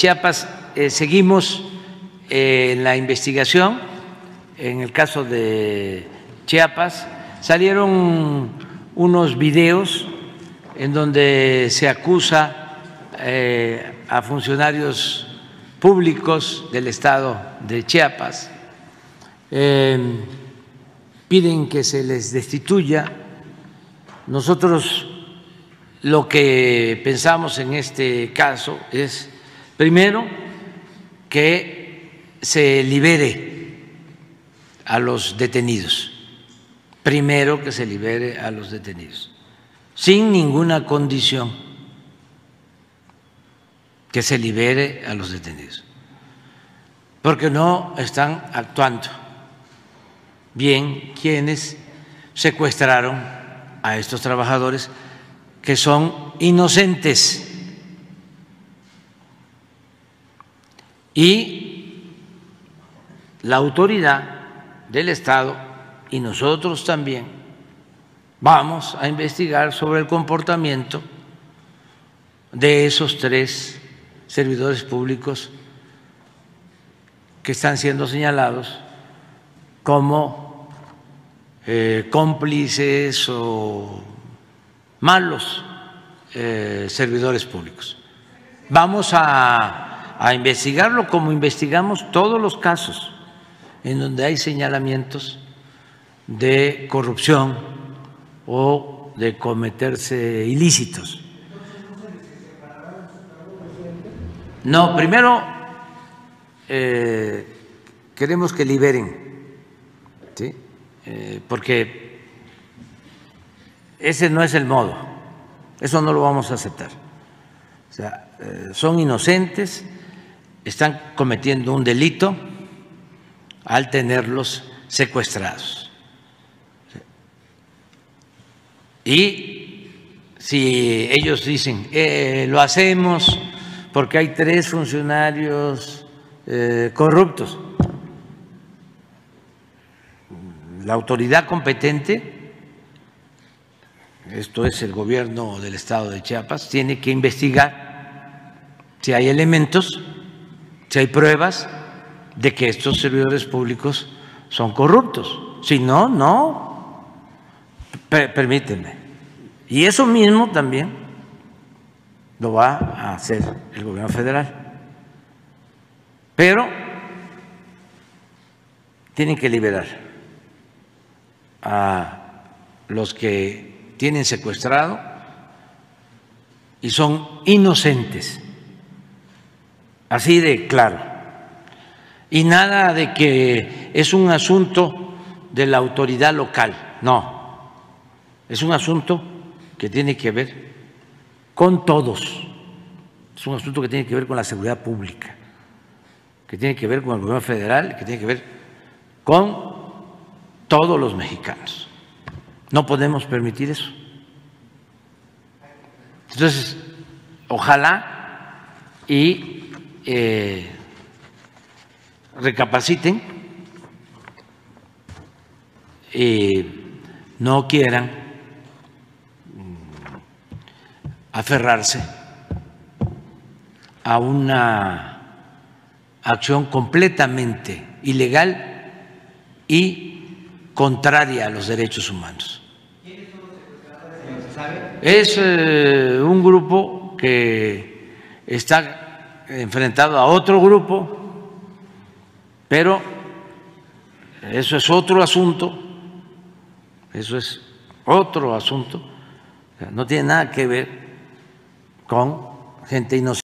Chiapas seguimos en la investigación. En el caso de Chiapas salieron unos videos en donde se acusa a funcionarios públicos del estado de Chiapas, piden que se les destituya. Nosotros lo que pensamos en este caso es, primero, que se libere a los detenidos, primero que se libere a los detenidos, sin ninguna condición, que se libere a los detenidos, porque no están actuando bien quienes secuestraron a estos trabajadores que son inocentes. Y la autoridad del Estado y nosotros también vamos a investigar sobre el comportamiento de esos 3 servidores públicos que están siendo señalados como cómplices o malos servidores públicos. Vamos a investigarlo como investigamos todos los casos en donde hay señalamientos de corrupción o de cometerse ilícitos. No, primero queremos que liberen, ¿sí? Porque ese no es el modo, eso no lo vamos a aceptar. O sea, son inocentes, están cometiendo un delito al tenerlos secuestrados. Y si ellos dicen, lo hacemos porque hay 3 funcionarios corruptos, la autoridad competente, esto es el gobierno del estado de Chiapas, tiene que investigar si hay elementos, si hay pruebas de que estos servidores públicos son corruptos. Si no, no. Permíteme. Y eso mismo también lo va a hacer el gobierno federal. Pero tienen que liberar a los que tienen secuestrado y son inocentes, así de claro. Y nada de que es un asunto de la autoridad local, no, es un asunto que tiene que ver con todos, es un asunto que tiene que ver con la seguridad pública, que tiene que ver con el gobierno federal, que tiene que ver con todos los mexicanos. No podemos permitir eso. Entonces, ojalá y recapaciten y no quieran aferrarse a una acción completamente ilegal y contraria a los derechos humanos. ¿Quiénes son los secuestradores? Es un grupo que está enfrentado a otro grupo, pero eso es otro asunto, no tiene nada que ver con gente inocente.